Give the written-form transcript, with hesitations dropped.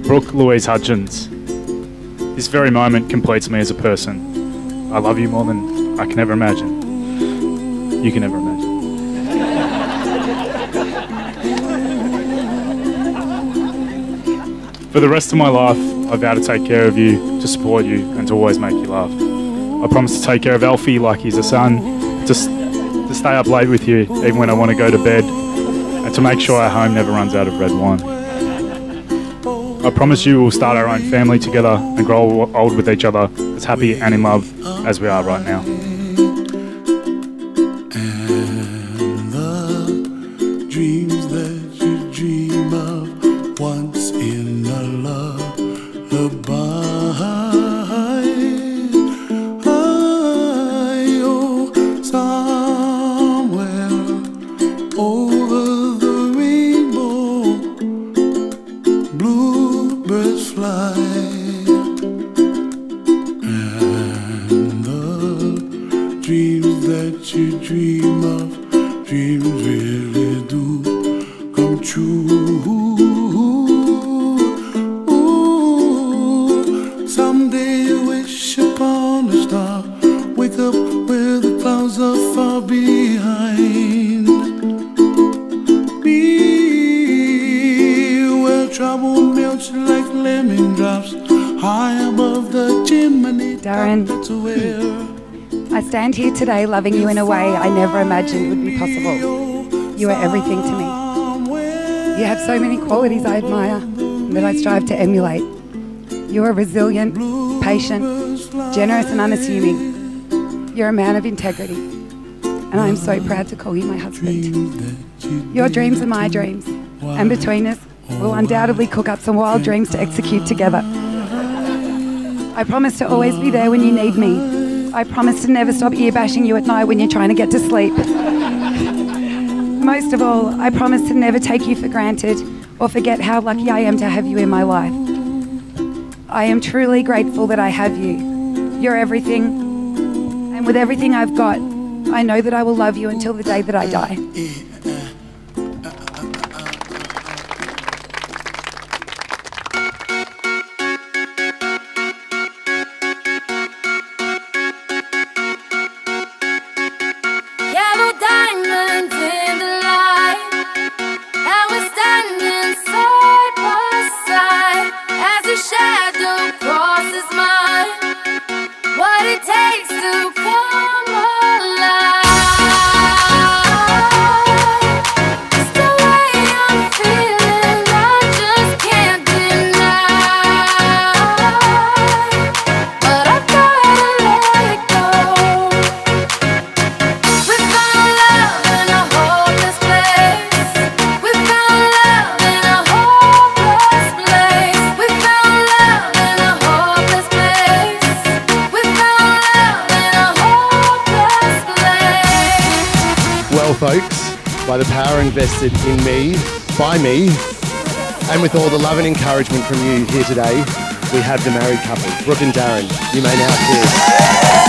Brooke Louise Hutchins. This very moment completes me as a person. I love you more than I can ever imagine. You can never imagine. For the rest of my life, I vow to take care of you, to support you, and to always make you laugh. I promise to take care of Alfie like he's a son, to stay up late with you even when I want to go to bed, and to make sure our home never runs out of red wine. I promise you we'll start our own family together and grow old with each other, as happy and in love as we are right now. And the dreams that you dream of once in a lullaby, oh, somewhere over the rainbow, bluebirds fly, and the dreams that you dream of, dreams really do come true. Ooh, someday you wish upon a star, wake up where the clouds are far behind me, where trouble melts like lemon drops high above the chimney. Darren, I stand here today loving you in a way I never imagined would be possible. You are everything to me. You have so many qualities I admire and that I strive to emulate. You are resilient, patient, generous and unassuming. You're a man of integrity, and I am so proud to call you my husband. Your dreams are my dreams, and between us, we'll undoubtedly cook up some wild dreams to execute together. I promise to always be there when you need me. I promise to never stop ear bashing you at night when you're trying to get to sleep. Most of all, I promise to never take you for granted or forget how lucky I am to have you in my life. I am truly grateful that I have you. You're everything, and with everything I've got, I know that I will love you until the day that I die. Yellow diamonds in the light, and we're standing side by side as your shadow crosses mine. What it takes to come alive. It's the way I'm feeling, I just can't deny. But I've gotta let it go. We found love in a hopeless place. We found love in a hopeless place. We found love in a hopeless place. We found love in a hopeless place. Well, folks, by the power invested in me, by me, and with all the love and encouragement from you here today, we have the married couple, Brooke and Darren. You may now cheers.